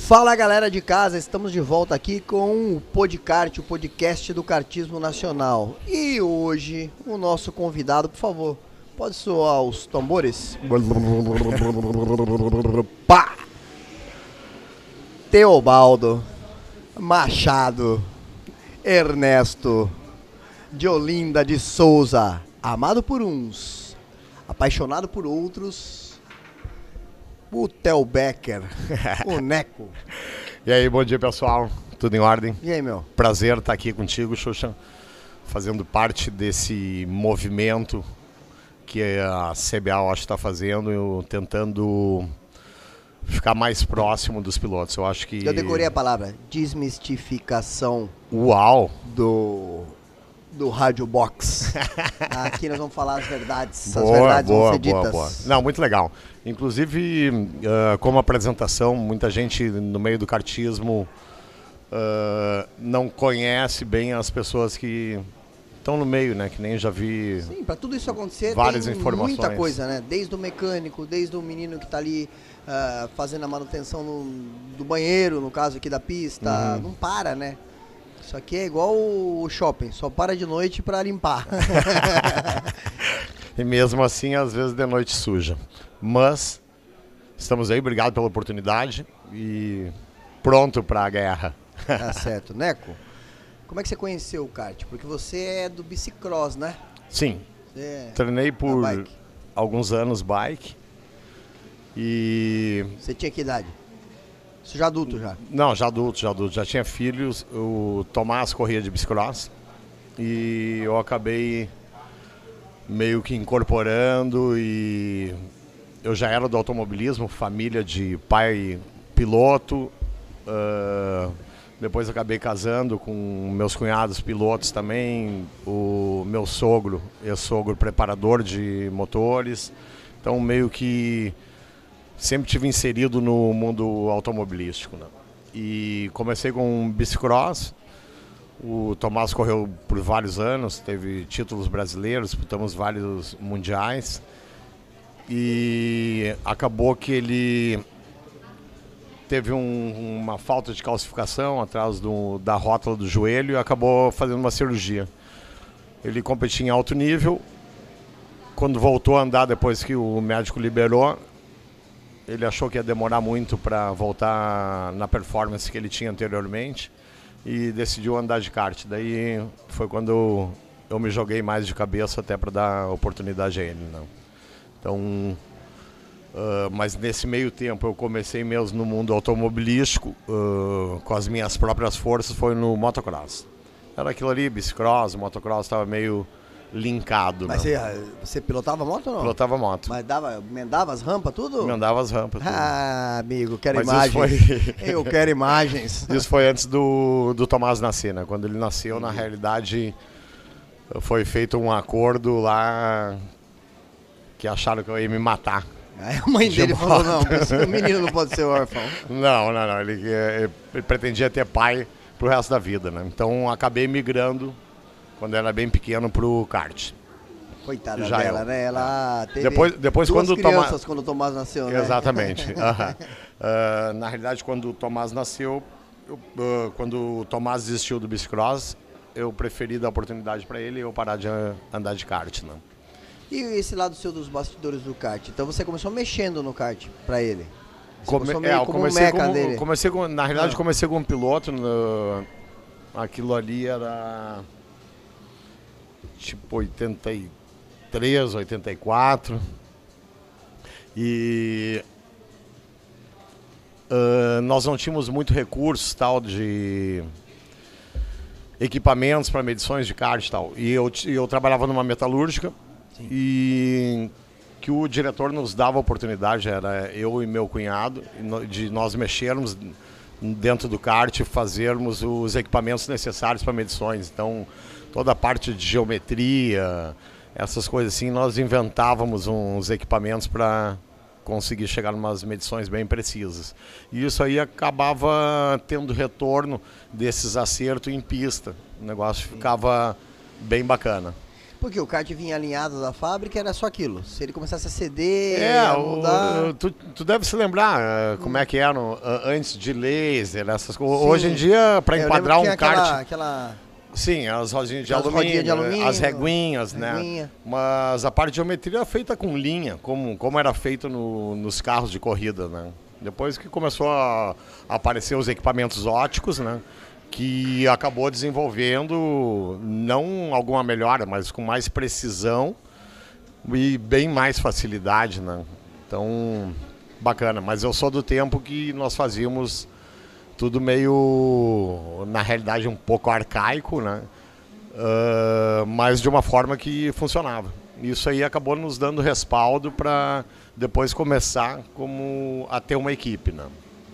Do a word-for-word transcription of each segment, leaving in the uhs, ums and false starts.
Fala galera de casa, estamos de volta aqui com o Podcart, o podcast do kartismo nacional. E hoje o nosso convidado, por favor, pode soar os tambores? Pá! Teobaldo Machado Ernesto de Olinda de Souza, amado por uns, apaixonado por outros, o Theo Becker, o Neco. E aí, bom dia pessoal, tudo em ordem? E aí, meu? Prazer estar aqui contigo, Xuxa, fazendo parte desse movimento que a C B A, eu acho, está fazendo, eu, tentando ficar mais próximo dos pilotos. Eu acho que... Eu decorei a palavra, desmistificação. Uau! Do... do Rádio Box. Aqui nós vamos falar as verdades. Boa, as verdades boa, vão ser ditas. boa, boa. Não, muito legal. Inclusive, uh, como apresentação, muita gente no meio do kartismo uh, não conhece bem as pessoas que estão no meio, né? Que nem já vi. Sim, para tudo isso acontecer várias tem informações. Muita coisa, né? Desde o mecânico, desde o menino que está ali uh, fazendo a manutenção no, do banheiro, no caso aqui da pista. Uhum. Não para, né? Isso aqui é igual o shopping, só para de noite para limpar. E mesmo assim, às vezes de noite suja. Mas estamos aí, obrigado pela oportunidade e pronto para a guerra. Tá certo. Neco, como é que você conheceu o kart? Porque você é do bicicross, né? Sim, é treinei por alguns anos bike. E... Você tinha que idade? Você já adulto já? Não, já adulto, já adulto. Já tinha filhos. O Tomás corria de bicicross e eu acabei meio que incorporando, e eu já era do automobilismo, família de pai piloto. Uh, depois acabei casando com meus cunhados pilotos também. O meu sogro, ex-sogro preparador de motores. Então meio que sempre tive inserido no mundo automobilístico, né? E comecei com bicicross. O Tomás correu por vários anos, teve títulos brasileiros, disputamos vários mundiais. E acabou que ele teve um, uma falta de calcificação atrás do, da rótula do joelho e acabou fazendo uma cirurgia. Ele competia em alto nível. Quando voltou a andar, depois que o médico liberou, ele achou que ia demorar muito para voltar na performance que ele tinha anteriormente e decidiu andar de kart. Daí foi quando eu, eu me joguei mais de cabeça até para dar oportunidade a ele, né? Então, uh, mas nesse meio tempo eu comecei mesmo no mundo automobilístico, uh, com as minhas próprias forças, foi no motocross. Era aquilo ali, bicicross, motocross estava meio linkado. Mas né? você, você pilotava moto ou não? Pilotava moto. Mas dava, emendava as rampas, tudo? Emendava as rampas, tudo. Ah, amigo, quero Mas imagens. Isso foi... Eu quero imagens. Isso foi antes do, do Tomás nascer, né? Quando ele nasceu, na realidade, foi feito um acordo lá que acharam que eu ia me matar. Aí a mãe dele falou, não, o menino não pode ser órfão. Não, não, não. Ele, ele, ele pretendia ter pai pro resto da vida, né? Então acabei migrando, quando era bem pequeno, pro kart. Coitada Já dela, eu. né? Ela teve depois, depois duas quando crianças Tomás... quando o Tomás nasceu, né? Exatamente. uh-huh. uh, na realidade, quando o Tomás nasceu, eu, uh, quando o Tomás desistiu do bicicross, eu preferi dar oportunidade para ele e eu parar de andar de kart, né? E esse lado seu dos bastidores do kart? Então você começou mexendo no kart para ele? Você Come... começou meio é, eu como comecei um meca como, dele? comecei com, na realidade, ah. comecei como um piloto. No, aquilo ali era tipo oitenta e três, oitenta e quatro. E uh, nós não tínhamos muito recursos, tal, de equipamentos para medições de kart e tal. E eu, eu trabalhava numa metalúrgica. Sim. E que o diretor nos dava a oportunidade, era eu e meu cunhado, de nós mexermos dentro do kart e fazermos os equipamentos necessários para medições. Então, toda a parte de geometria, essas coisas assim, nós inventávamos uns equipamentos para conseguir chegar em umas medições bem precisas. E isso aí acabava tendo retorno desses acertos em pista. O negócio ficava bem bacana. Porque o kart vinha alinhado da fábrica, era só aquilo. Se ele começasse a ceder, É, a mudar... o, tu, tu deve se lembrar uh, como hum. é que era uh, antes de laser, essas coisas. Sim. Hoje em dia, para enquadrar um kart... Aquela, aquela... Sim, as rodinhas de alumínio, de alumínio, as reguinhas, reguinha. né? Mas a parte de geometria era feita com linha, como, como era feito no, nos carros de corrida, né? Depois que começou a, a aparecer os equipamentos óticos, né? Que acabou desenvolvendo não alguma melhora, mas com mais precisão e bem mais facilidade, né? Então, bacana. Mas eu sou do tempo que nós fazíamos tudo meio, na realidade, um pouco arcaico, né? Uh, mas de uma forma que funcionava. Isso aí acabou nos dando respaldo para depois começar como a ter uma equipe, né?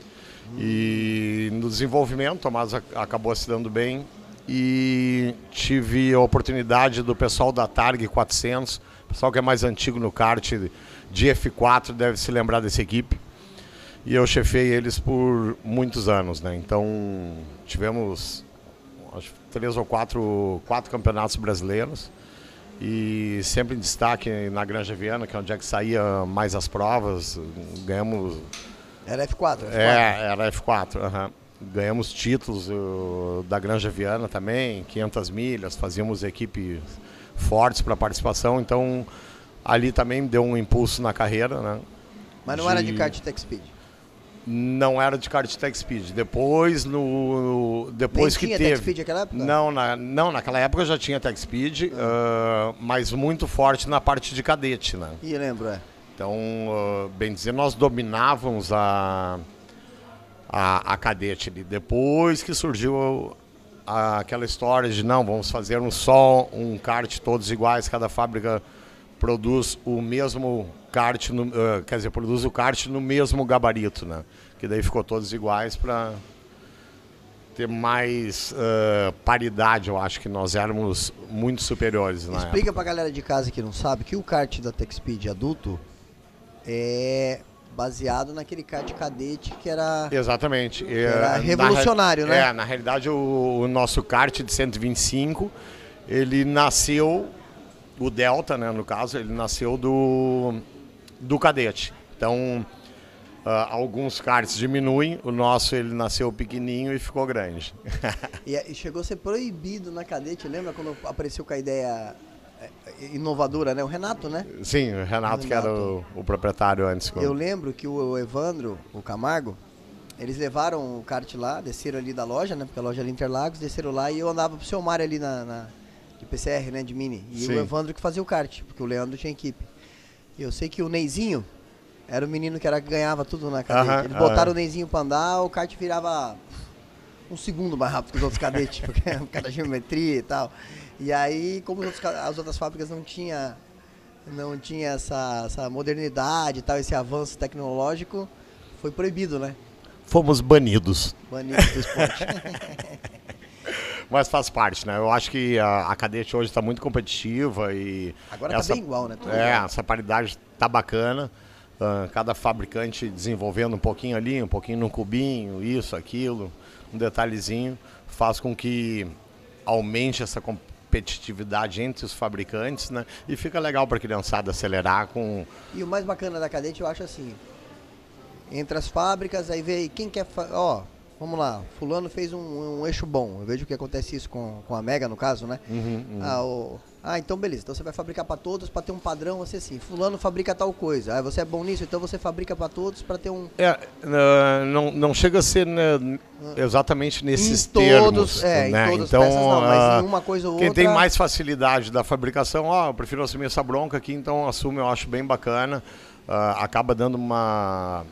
E no desenvolvimento, o Tomás acabou se dando bem e tive a oportunidade do pessoal da Targ quatrocentos, pessoal que é mais antigo no kart de F quatro deve se lembrar dessa equipe. E eu chefei eles por muitos anos, né? Então tivemos acho, três ou quatro, quatro campeonatos brasileiros e sempre em destaque na Granja Viana, que é onde é que saía mais as provas, ganhamos... Era F quatro? F quatro. É, era F quatro, uhum. Ganhamos títulos uh, da Granja Viana também, quinhentas milhas, fazíamos equipes fortes para participação, então ali também deu um impulso na carreira, né? Mas não de... era de kart Tech Speed? Não era de kart Tech Speed. Depois, no, depois Nem que tinha teve... Tech Speed naquela época? Não, na, não, naquela época já tinha Tech Speed, ah. uh, mas muito forte na parte de cadete, né? E lembro, é. Então, uh, bem dizer, nós dominávamos a, a, a cadete ali. Depois que surgiu a, aquela história de não, vamos fazer um só um kart todos iguais, cada fábrica produz o mesmo kart, no, uh, quer dizer, produz o kart no mesmo gabarito, né? Que daí ficou todos iguais para ter mais uh, paridade. Eu acho que nós éramos muito superiores na Explica época. Pra galera de casa que não sabe que o kart da Tech Speed adulto é baseado naquele kart cadete que era... Exatamente. Que era revolucionário, na, né? É, na realidade o, o nosso kart de cento e vinte e cinco, ele nasceu, o Delta, né, no caso, ele nasceu do, do cadete. Então, uh, alguns karts diminuem, o nosso ele nasceu pequenininho e ficou grande. e, e chegou a ser proibido na cadete, lembra quando apareceu com a ideia... inovadora, né? O Renato, né? Sim, o Renato, o Renato. que era o, o proprietário antes. Eu lembro que o Evandro, o Camargo, eles levaram o kart lá, desceram ali da loja, né? Porque a loja era Interlagos, desceram lá e eu andava pro seu Mário ali na, na de P C R, né? De Mini. E Sim. o Evandro que fazia o kart, porque o Leandro tinha equipe. Eu sei que o Neizinho era o menino que era, ganhava tudo na cadete. Uh-huh, eles botaram uh-huh. o Neizinho pra andar, o kart virava um segundo mais rápido que os outros cadetes, porque o cara geometria e tal. E aí, como os outros, as outras fábricas não tinha, não tinha essa, essa modernidade e tal, esse avanço tecnológico, foi proibido, né? Fomos banidos. Banidos do esporte. Mas faz parte, né? Eu acho que a, a cadete hoje está muito competitiva e... Agora está bem igual, né? Tudo é, igual. Essa paridade está bacana. Uh, cada fabricante desenvolvendo um pouquinho ali, um pouquinho no cubinho, isso, aquilo, um detalhezinho, faz com que aumente essa competitividade entre os fabricantes, né? E fica legal para a criançada acelerar com... E o mais bacana da cadete, eu acho assim, entre as fábricas, aí vê quem quer... Fa... Ó, vamos lá, fulano fez um, um eixo bom, eu vejo que acontece isso com, com a Mega, no caso, né? Uhum, uhum. Ah, o... ah, então beleza, então você vai fabricar para todos para ter um padrão, você assim, fulano fabrica tal coisa, ah, você é bom nisso, então você fabrica para todos para ter um... É, uh, não, não chega a ser né, exatamente nesses em todos, termos, é, né? em todas então, as peças não, mas uh, em uma coisa ou quem outra... tem mais facilidade da fabricação, ó, eu prefiro assumir essa bronca aqui, então assume, eu acho bem bacana, uh, acaba dando uma...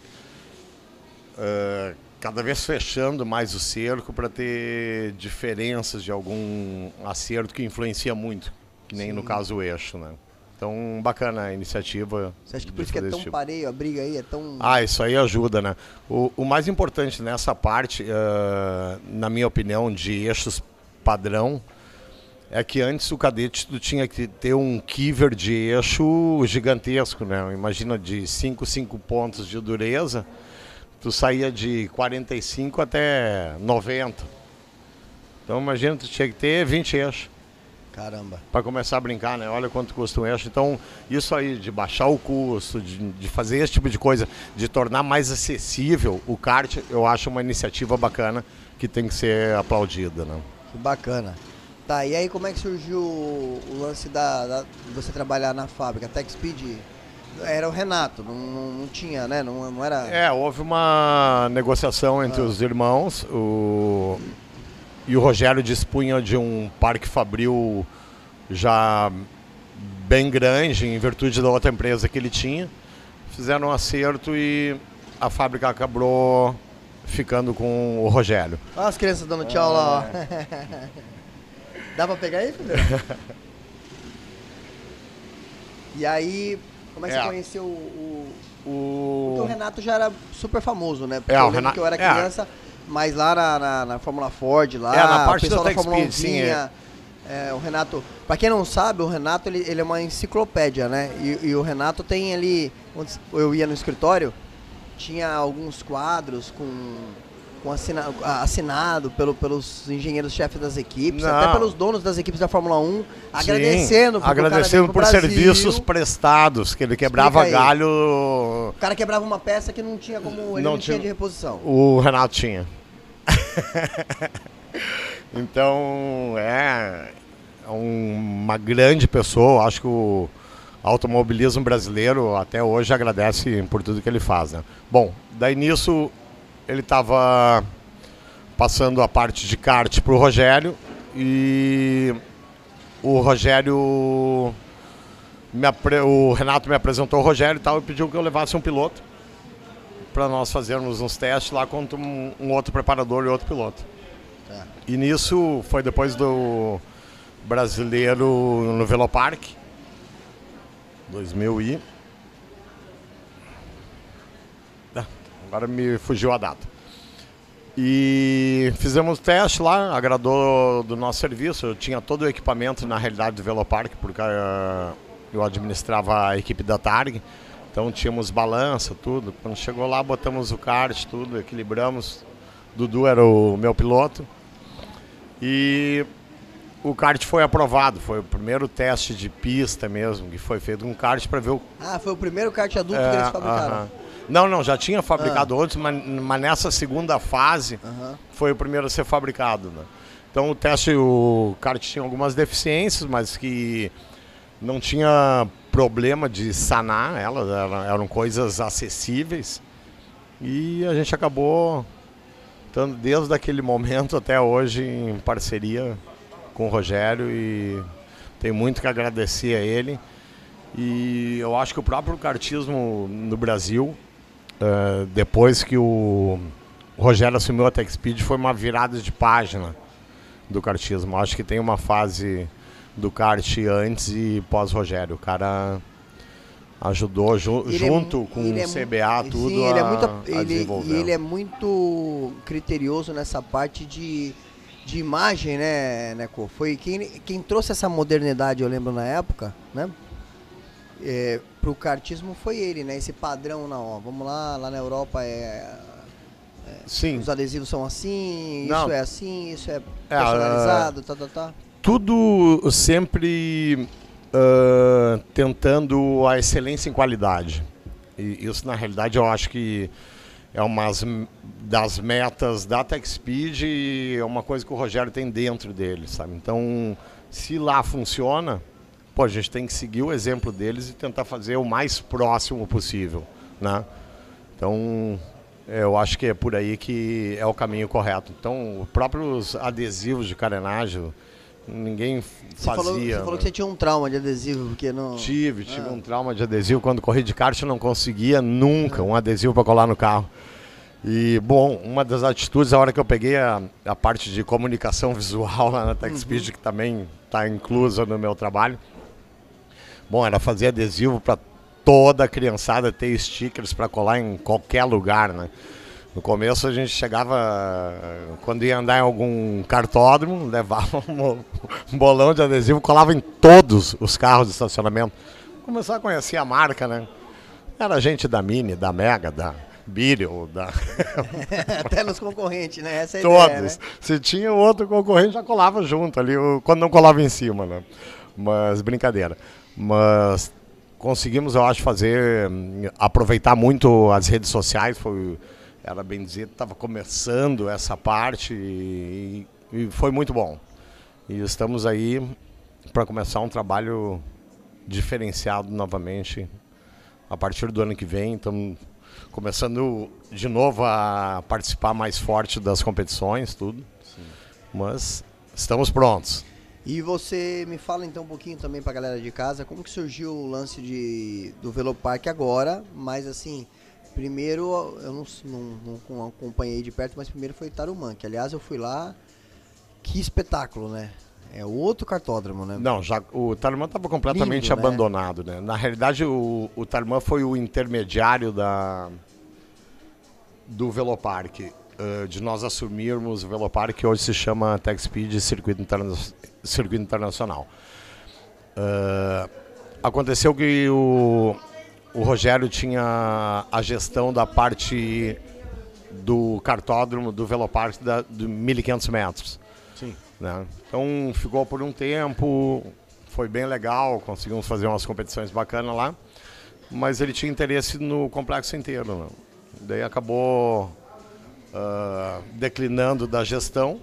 Uh, cada vez fechando mais o cerco para ter diferenças de algum acerto que influencia muito, que nem Sim. no caso o eixo, né? Então, bacana a iniciativa. Você acha que por isso que é tão tipo. pareio, a briga aí é tão... Ah, isso aí ajuda, né? O, o mais importante nessa parte, uh, na minha opinião, de eixos padrão, é que antes o cadete tu tinha que ter um quiver de eixo gigantesco, né? Imagina de cinco, cinco pontos de dureza, tu saía de quarenta e cinco até noventa. Então imagina, tu tinha que ter vinte eixos. Caramba. Para começar a brincar, né? Olha quanto custa um eixo. Então, isso aí de baixar o custo, de, de fazer esse tipo de coisa, de tornar mais acessível o kart, eu acho uma iniciativa bacana que tem que ser aplaudida, né? Que bacana. Tá, e aí como é que surgiu o, o lance da, da, de você trabalhar na fábrica? A Tech Speed era o Renato, não, não, não tinha, né? Não, não era... É, houve uma negociação entre ah. os irmãos, o... e o Rogério dispunha de um parque fabril já bem grande, em virtude da outra empresa que ele tinha. Fizeram um acerto e a fábrica acabou ficando com o Rogério. Olha as crianças dando tchau é. lá, ó. Dá pra pegar aí, Fidel? E aí, como é que é. você conheceu o... o... Porque o Renato já era super famoso, né? Porque é, eu o lembro Renato... que eu era criança, é. mas lá na, na, na Fórmula Ford, lá, é, na parte o pessoal da, da Fórmula um Speed, sim, é. É, o Renato... Pra quem não sabe, o Renato, ele, ele é uma enciclopédia, né? E, e o Renato tem ali... Quando eu ia no escritório, tinha alguns quadros com... Com assina, assinado pelo, pelos engenheiros-chefes das equipes, não. até pelos donos das equipes da Fórmula um, Sim, agradecendo, agradecendo por Brasil, serviços prestados, que ele quebrava galho. O cara quebrava uma peça que não tinha como, ele não, não tinha de reposição. O Renato tinha. Então, é uma grande pessoa, acho que o automobilismo brasileiro até hoje agradece por tudo que ele faz, né? Bom, daí nisso... Ele estava passando a parte de kart para o Rogério e o Rogério, me apre... o Renato me apresentou o Rogério e tal e pediu que eu levasse um piloto para nós fazermos uns testes lá contra um, um outro preparador e outro piloto. É. E nisso foi depois do brasileiro no Velopark, dois mil e... Agora me fugiu a data. E fizemos teste lá, agradou do nosso serviço. Eu tinha todo o equipamento, na realidade, do Velopark, porque uh, eu administrava a equipe da Targ. Então tínhamos balança, tudo. Quando chegou lá, botamos o kart, tudo, equilibramos. Dudu era o meu piloto. E o kart foi aprovado. Foi o primeiro teste de pista mesmo, que foi feito com um kart para ver o... Ah, foi o primeiro kart adulto é, que eles fabricaram. Uh-huh. Não, não, já tinha fabricado ah. outros, mas, mas nessa segunda fase uhum. foi o primeiro a ser fabricado, né? Então o teste, o kart tinha algumas deficiências, mas que não tinha problema de sanar elas, eram, eram coisas acessíveis. E a gente acabou estando desde aquele momento até hoje em parceria com o Rogério e tenho muito que agradecer a ele. E eu acho que o próprio kartismo no Brasil, Uh, depois que o Rogério assumiu a Tech Speed, foi uma virada de página do kartismo. Acho que tem uma fase do kart antes e pós-Rogério. O cara ajudou ju ele junto é, com o é C B A, tudo sim, ele a, é muito, a ele, desenvolver. E ele é muito criterioso nessa parte de, de imagem, né, Neco? Foi quem, quem trouxe essa modernidade, eu lembro, na época, né? É, pro kartismo foi ele, né? Esse padrão, não, ó, vamos lá, lá na Europa é, é Sim. os adesivos são assim, não. isso é assim, isso é personalizado, é, tá, tá, tá. Tudo sempre uh, tentando a excelência em qualidade. E isso, na realidade, eu acho que é uma das metas da Tech Speed e é uma coisa que o Rogério tem dentro dele, sabe? Então, se lá funciona... Pô, a gente tem que seguir o exemplo deles e tentar fazer o mais próximo possível, né? Então, eu acho que é por aí que é o caminho correto. Então, os próprios adesivos de carenagem, ninguém você fazia. Falou, você né? falou que você tinha um trauma de adesivo, porque não... Tive, tive ah. um trauma de adesivo. Quando corri de kart, eu não conseguia nunca um adesivo para colar no carro. E, bom, uma das atitudes, a hora que eu peguei a, a parte de comunicação visual lá na Tech Speed, uhum. que também está inclusa no meu trabalho, bom, era fazer adesivo para toda a criançada ter stickers para colar em qualquer lugar, né? No começo a gente chegava, quando ia andar em algum cartódromo, levava um, um bolão de adesivo, colava em todos os carros de estacionamento. Começar a conhecer a marca, né? Era gente da Mini, da Mega, da Beetle, da... Até nos concorrentes, né? Essa é a Todos. ideia, né? Se tinha outro concorrente, já colava junto ali, quando não colava em cima, né? Mas brincadeira. Mas conseguimos, eu acho, fazer, aproveitar muito as redes sociais, foi, era bem dizer, estava começando essa parte e, e foi muito bom. E estamos aí para começar um trabalho diferenciado novamente a partir do ano que vem. Estamos começando de novo a participar mais forte das competições, tudo. Sim. Mas estamos prontos. E você me fala então um pouquinho também pra galera de casa, como que surgiu o lance de, do Velopark agora, mas assim, primeiro, eu não, não, não acompanhei de perto, mas primeiro foi Tarumã, que aliás eu fui lá, que espetáculo, né? É outro kartódromo, né? Não, já, o Tarumã estava completamente Lindo, abandonado, né? né? Na realidade, o, o Tarumã foi o intermediário da, do Velopark, uh, de nós assumirmos o Velopark, que hoje se chama Tech Speed Circuito, Interna Circuito Internacional. Uh, aconteceu que o, o Rogério tinha a gestão da parte do kartódromo do Velopark da, de mil e quinhentos metros. Sim. Né? Então ficou por um tempo, foi bem legal, conseguimos fazer umas competições bacanas lá, mas ele tinha interesse no complexo inteiro, né? Daí acabou uh, declinando da gestão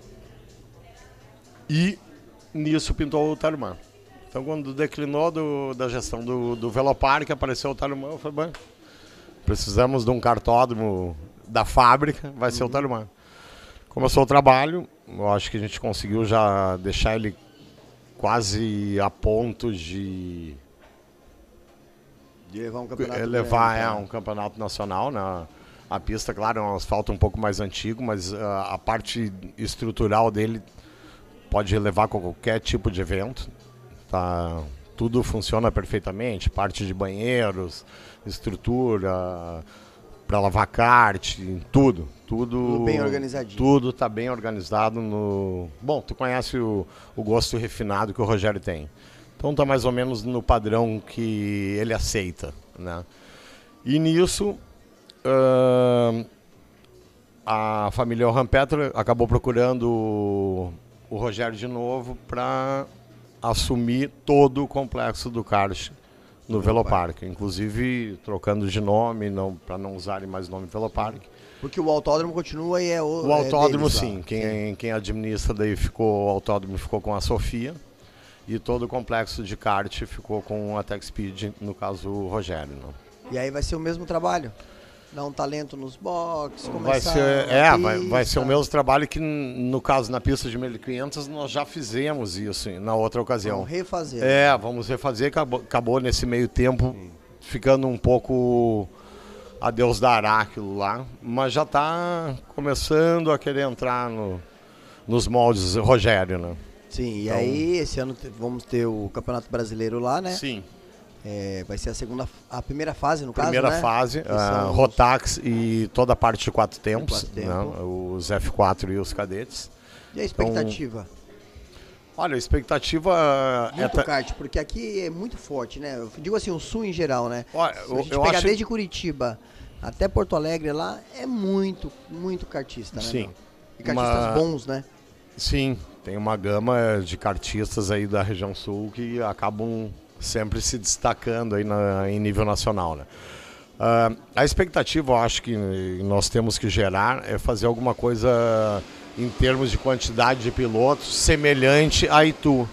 e nisso pintou o Tarumã. Então quando declinou do, da gestão do, do Velopark, apareceu o Tarumã, eu falei, bem, precisamos de um kartódromo da fábrica, vai ser uhum. o Tarumã. Começou o trabalho, eu acho que a gente conseguiu já deixar ele quase a ponto de, de levar um campeonato, levar, grande, é, um campeonato nacional. Né? A pista, claro, é um asfalto um pouco mais antigo, mas uh, a parte estrutural dele pode levar qualquer tipo de evento. Tá? Tudo funciona perfeitamente, parte de banheiros, estrutura, para lavar kart, tudo. Tudo, tudo bem organizadinho. Tudo está bem organizado no... Bom, tu conhece o, o gosto refinado que o Rogério tem. Então está mais ou menos no padrão que ele aceita, né? E nisso, uh, a família Rampetra acabou procurando o, o Rogério de novo para assumir todo o complexo do kart no Velopark. Inclusive trocando de nome, não, para não usarem mais o nome Velopark. Porque o autódromo continua e é o. O autódromo, é deles, sim. Quem, sim. Quem administra daí ficou, o autódromo ficou com a Sofia. E todo o complexo de kart ficou com a Tech Speed, no caso o Rogério. Né? E aí vai ser o mesmo trabalho? Dar um talento nos boxes, começar vai ser, É, vai, vai ser o mesmo trabalho que, no caso, na pista de mil e quinhentos, nós já fizemos isso na outra ocasião. Vamos refazer. É, vamos refazer. Acabou, acabou nesse meio tempo sim. ficando um pouco... a Deus dará aquilo lá, mas já está começando a querer entrar no, nos moldes Rogério, né? Sim, e então, aí esse ano vamos ter o Campeonato Brasileiro lá, né? Sim. É, vai ser a segunda, a primeira fase no primeira caso, fase, né? uh, Rotax e toda a parte de quatro tempos, quatro né? Os F quatro e os cadetes. E a expectativa? Então, olha, a expectativa... Muito é kart, porque aqui é muito forte, né? Eu digo assim, o sul em geral, né? Olha, Se a gente eu pegar acho... desde Curitiba até Porto Alegre lá, é muito, muito kartista, né? Sim. E kartistas uma... bons, né? Sim, tem uma gama de kartistas aí da região sul que acabam sempre se destacando aí na, em nível nacional, né? Uh, a expectativa, eu acho que nós temos que gerar é fazer alguma coisa em termos de quantidade de pilotos semelhante a Itu.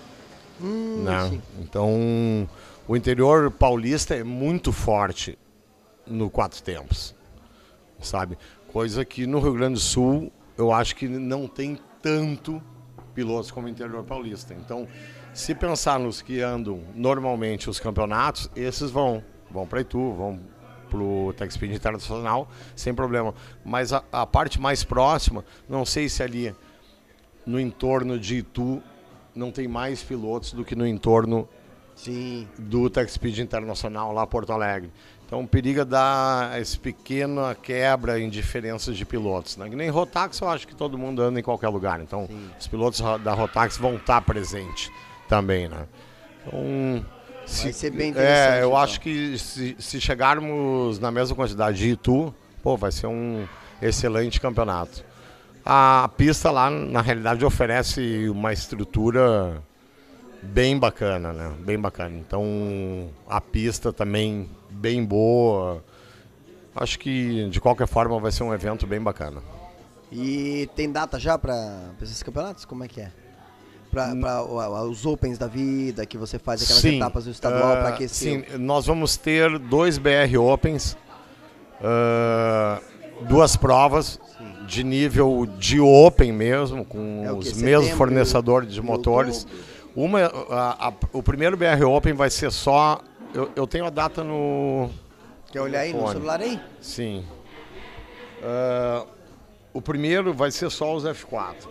Hum, né? Então, o interior paulista é muito forte no quatro tempos, sabe? Coisa que no Rio Grande do Sul eu acho que não tem tanto pilotos como o interior paulista. Então, se pensarmos que andam normalmente os campeonatos, esses vão, vão para Itu, vão para o Tech Speed Internacional, sem problema. Mas a, a parte mais próxima, não sei se ali no entorno de Itu não tem mais pilotos do que no entorno Sim. do Tech Speed Internacional lá em Porto Alegre. Então periga dar essa pequena quebra em diferenças de pilotos, né? Que nem Rotax, eu acho que todo mundo anda em qualquer lugar. Então sim, os pilotos da Rotax vão estar presentes também, né? Então, se, vai ser bem interessante. É, eu então. acho que se, se chegarmos na mesma quantidade de Itu, pô, vai ser um excelente campeonato. A pista lá, na realidade, oferece uma estrutura bem bacana, né? Bem bacana. Então, a pista também bem boa. Acho que, de qualquer forma, vai ser um evento bem bacana. E tem data já para esses campeonatos? Como é que é? Para os Opens da vida, que você faz aquelas sim, etapas do estadual uh, para aquecer? Sim, nós vamos ter dois B R Opens, uh, duas provas sim. de nível de Open mesmo, com é os mesmos fornecedores de motores. Uma, a, a, o primeiro B R Open vai ser só... Eu, eu tenho a data no... Quer olhar aí no celular aí? Sim. Uh, o primeiro vai ser só os F quatro.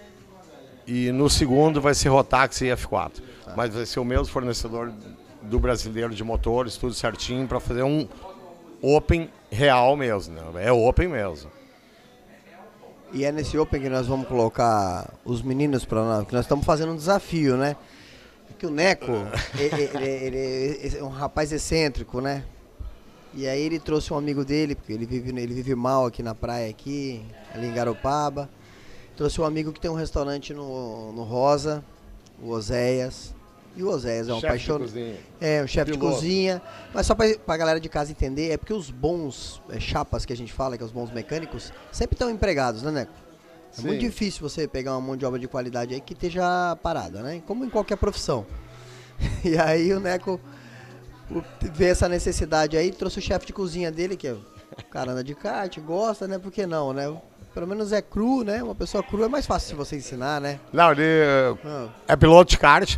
E no segundo vai ser Rotax e F quatro. Tá. Mas vai ser o mesmo fornecedor do brasileiro de motores, tudo certinho, para fazer um Open real mesmo. Né? É Open mesmo. E é nesse Open que nós vamos colocar os meninos para nós, que nós estamos fazendo um desafio, né? Que o Neco, ele, ele, ele, ele é um rapaz excêntrico, né? E aí ele trouxe um amigo dele, porque ele vive, ele vive mal aqui na praia, aqui, ali em Garopaba. Trouxe um amigo que tem um restaurante no, no Rosa, o Oséias. E o Oséias é um apaixonado. É, um chefe de cozinha. Mas só para a galera de casa entender, é porque os bons é, chapas que a gente fala, que é os bons mecânicos, sempre estão empregados, né, Neco? É Sim. muito difícil você pegar uma mão de obra de qualidade aí que esteja parada, né? Como em qualquer profissão. E aí o Neco vê essa necessidade aí, trouxe o chefe de cozinha dele, que é o cara anda de kart, gosta, né? Por que não, né? Pelo menos é cru, né? Uma pessoa crua é mais fácil de você ensinar, né? Não, ele ah. é piloto de kart.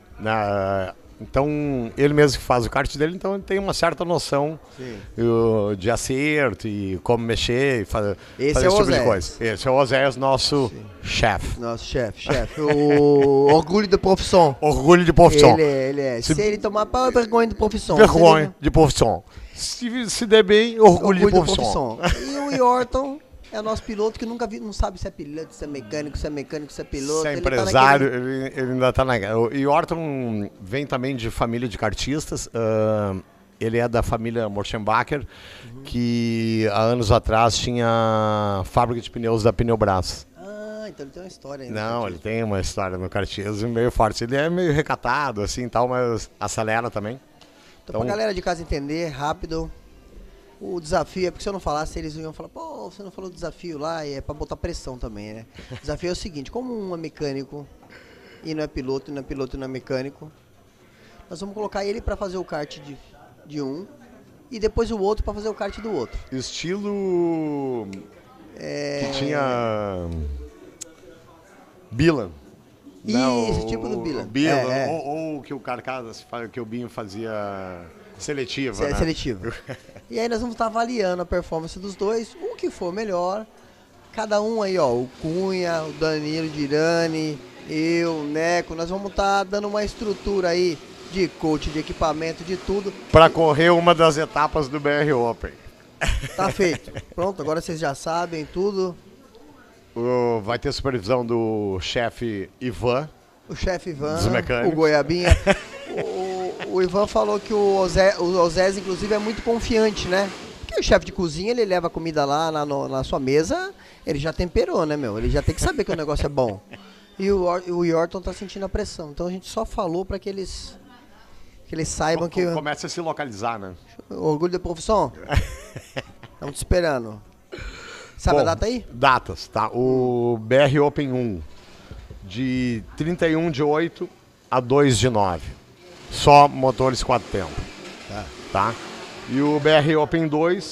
Na, então, ele mesmo que faz o kart dele, então ele tem uma certa noção uh, de acerto e como mexer e fazer esse, fazer é esse tipo de coisa. Esse é o Oséias, nosso chefe. Nosso chefe, chefe. O orgulho de profissão. Orgulho de profissão. Ele é, ele é. Se, se ele tomar pau, é vergonha de profissão. Vergonha ele... de profissão. Se, se der bem, orgulho, orgulho de profissão. De profissão. E o Yorton é o nosso piloto que nunca vi, não sabe se é piloto, se é mecânico, se é mecânico, se é piloto. Se é ele empresário, tá naquele... ele, ele ainda está na... E o Orton vem também de família de kartistas. Uh, ele é da família Morchenbacher, uhum. que há anos atrás tinha fábrica de pneus da Pneubras. Ah, então ele tem uma história ainda. Não, ele tem uma história no kartismo meio forte. Ele é meio recatado, assim, tal, mas acelera também. Então, então pra galera de casa entender, rápido... O desafio é porque se eu não falasse, eles iam falar, pô, você não falou do desafio lá, e é pra botar pressão também, né? O desafio é o seguinte, como um é mecânico e não é piloto, e não é piloto e não é mecânico, nós vamos colocar ele pra fazer o kart de, de um e depois o outro pra fazer o kart do outro. Estilo é... que tinha Bilan. Isso, tipo do Bilan. Bilan, é, é. Ou o que o Carcasas, que o Binho fazia... Seletiva, é, né? Seletiva. E aí nós vamos estar avaliando a performance dos dois, o que for melhor. Cada um aí, ó, o Cunha, o Danilo Dirani, eu, o Neco, nós vamos estar dando uma estrutura aí de coach, de equipamento, de tudo. Para correr uma das etapas do B R Open. Tá feito. Pronto, agora vocês já sabem tudo. O, vai ter supervisão do chefe Ivan. O chefe Ivan, dos mecânicos. O Goiabinha. o, o Ivan falou que o Osés, o Osés, inclusive, é muito confiante, né? Porque o chefe de cozinha, ele leva a comida lá na, no, na sua mesa, ele já temperou, né, meu? Ele já tem que saber que o negócio é bom. E o, o Yorton tá sentindo a pressão. Então a gente só falou para que eles, que eles saibam que... Começa a se localizar, né? O orgulho da profissão? Estamos te esperando. Sabe Bom, a data aí? Datas, tá? O B R Open um, de trinta e um de oito a dois de nove. Só motores quatro tempos. Tá. Tá? E o B R Open dois,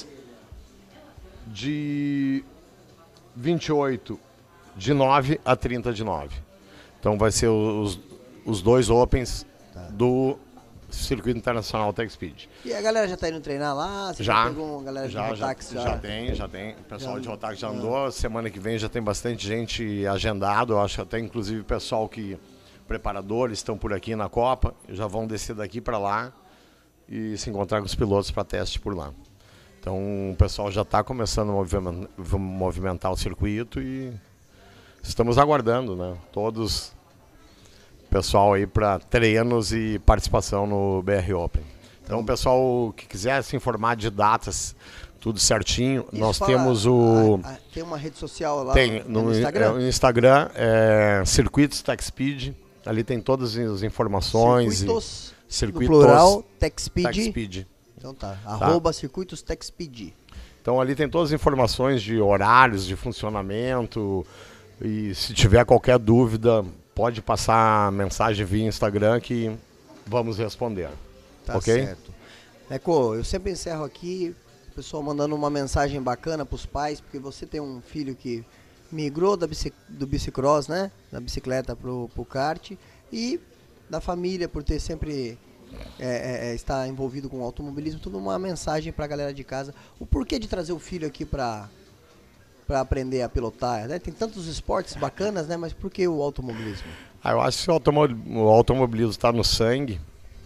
de vinte e oito de nove a trinta de nove. Então vai ser os, os dois Opens tá. do Circuito Internacional Tech Speed. E a galera já tá indo treinar lá? Você já, já pegou uma galera já, de Rotax? Já, já, já tem, já tem. O pessoal já, de Rotax já andou. Semana que vem já tem bastante gente agendado. Eu acho até inclusive o pessoal que... Preparadores estão por aqui na Copa. Já vão descer daqui para lá e se encontrar com os pilotos para teste por lá. Então o pessoal já está começando a movimentar o circuito e estamos aguardando, né? Todos o pessoal aí para treinos e participação no B R Open. Então o pessoal que quiser se informar de datas tudo certinho. Isso, Nós fala, temos o... a- a- tem uma rede social lá Tem, no, no, Instagram? é, no Instagram, é Circuitos Tech Speed. Ali tem todas as informações. Circuitos, e, Circuitos no plural, Tech Speed. Tech Speed. Então tá, arroba Circuitos Tech Speed. Então ali tem todas as informações de horários, de funcionamento. E se tiver qualquer dúvida, pode passar mensagem via Instagram que vamos responder. Tá ok? certo. Neco, eu sempre encerro aqui, o pessoal mandando uma mensagem bacana para os pais, porque você tem um filho que migrou da bici, do bicicross, né? Da bicicleta pro, pro kart, e da família por ter sempre é, é, estar envolvido com o automobilismo, tudo uma mensagem para a galera de casa. O porquê de trazer o filho aqui para para aprender a pilotar, né? Tem tantos esportes bacanas, né? Mas por que o automobilismo? Ah, eu acho que o, automo o automobilismo está no sangue.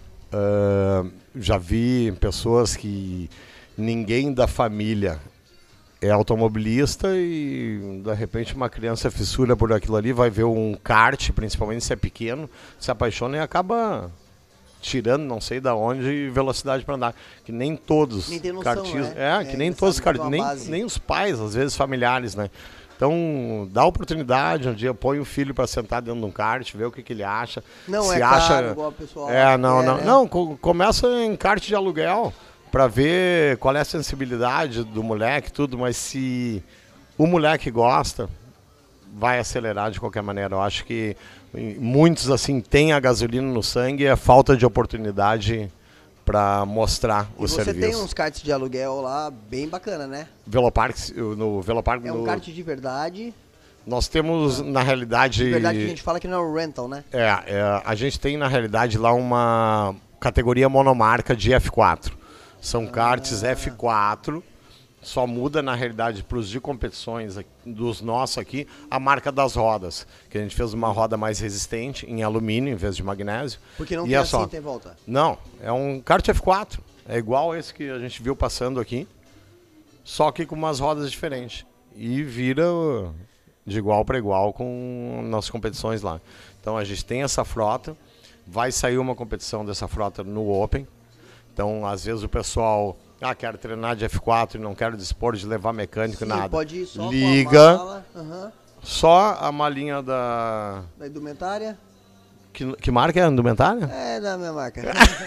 Uh, já vi pessoas que ninguém da família é automobilista e de repente uma criança fissura por aquilo ali, vai ver um kart, principalmente se é pequeno, se apaixona e acaba tirando, não sei da onde, velocidade para andar. Que nem todos Nem tem noção, kartistas, né? é, que É, nem ainda todos os sabe que kart, tem nem, uma base. nem os pais, às vezes familiares, né? Então, dá oportunidade, um dia põe o filho para sentar dentro de um kart, ver o que, que ele acha. Não se é acha... caro, igual o pessoal É, não, quer, não, né? não, co- começa em kart de aluguel para ver qual é a sensibilidade do moleque, tudo, mas se o moleque gosta, vai acelerar de qualquer maneira. Eu acho que muitos assim têm a gasolina no sangue e é falta de oportunidade para mostrar E o você serviço. tem uns karts de aluguel lá bem bacana, né? Velopark, no Velopark, É um no- kart de verdade. nós temos na realidade, De verdade que a gente fala que não é o rental, né? é, é, a gente tem na realidade lá uma categoria monomarca de F quatro. São karts F quatro. Só muda, na realidade, para os de competições aqui- dos nossos aqui, a marca das rodas. Que a gente fez uma roda mais resistente, em alumínio, em vez de magnésio. Porque não E tem é assim, só. tem volta. Não, é um kart F quatro. É igual esse que a gente viu passando aqui, só que com umas rodas diferentes. E vira uh, de igual para igual com nas competições lá. Então a gente tem essa frota, vai sair uma competição dessa frota no Open. Então, às vezes o pessoal... Ah, quero treinar de F quatro e não quero dispor de levar mecânico, Sim, nada. pode ir só Liga, com a mala, aham, só a malinha da... da indumentária. Que, que marca é a indumentária? É da minha marca.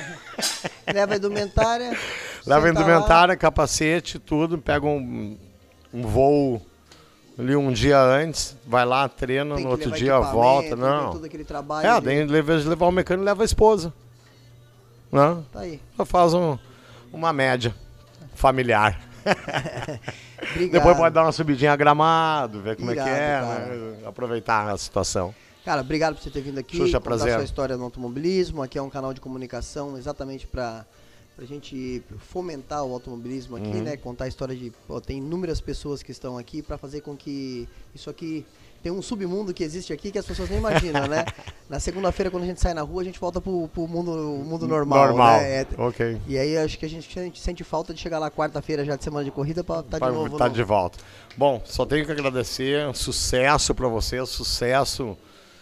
Leva a indumentária. Leva a senta indumentária, capacete, tudo, pega um, um voo ali um dia antes, vai lá, treina, lá, tem no que outro levar dia equipamento, volta. tem Não. todo aquele trabalho. É, ali. daí, em vez de levar o mecânico, leva a esposa. Não? Tá aí. Só faz um, uma média familiar. Obrigado. Depois pode dar uma subidinha a Gramado, ver como Irado, é que é, cara. né? Aproveitar a situação. Cara, obrigado por você ter vindo aqui, Xuxa, contar prazer. sua história no automobilismo. Aqui é um canal de comunicação exatamente para a gente fomentar o automobilismo aqui, Uhum. né? Contar a história de... Pô, tem inúmeras pessoas que estão aqui para fazer com que isso aqui... Tem um submundo que existe aqui que as pessoas nem imaginam, né? Na segunda-feira, quando a gente sai na rua, a gente volta pro, pro mundo, o mundo normal, Normal, né? É- ok. E aí acho que a gente sente, sente falta de chegar lá quarta-feira já de semana de corrida para estar Pra de novo tá no- de volta. Bom, só tenho que agradecer, sucesso para você, sucesso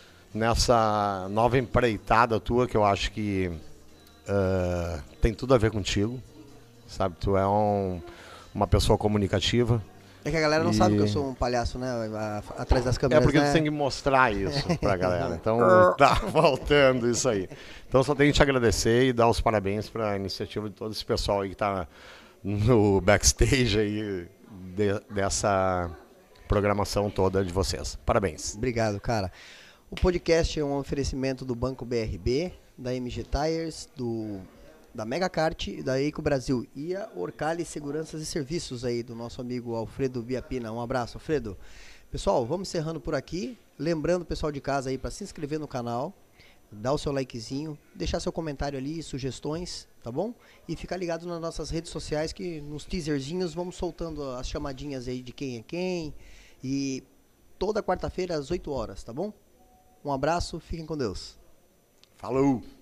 nessa nova empreitada tua, que eu acho que ah, tem tudo a ver contigo, sabe? Tu é um, uma pessoa comunicativa. É que a galera não E- sabe que eu sou um palhaço, né? a- a- Atrás das É câmeras, porque né? tu tem que mostrar isso pra galera. Então tá faltando isso aí. Então só tenho que te agradecer e dar os parabéns para a iniciativa de todo esse pessoal aí que tá no backstage aí de- dessa programação toda de vocês. Parabéns. Obrigado, cara. O podcast é um oferecimento do Banco B R B, da M G Tires, do, da Mega Kart e da Eco Brasil. E a Orcali Seguranças e Serviços aí, do nosso amigo Alfredo Biapina. Um abraço, Alfredo. Pessoal, vamos encerrando por aqui. Lembrando o pessoal de casa aí para se inscrever no canal, dar o seu likezinho, deixar seu comentário ali, sugestões, tá bom? E ficar ligado nas nossas redes sociais que nos teaserzinhos vamos soltando as chamadinhas aí de quem é quem. E toda quarta-feira às oito horas, tá bom? Um abraço, fiquem com Deus. Falou!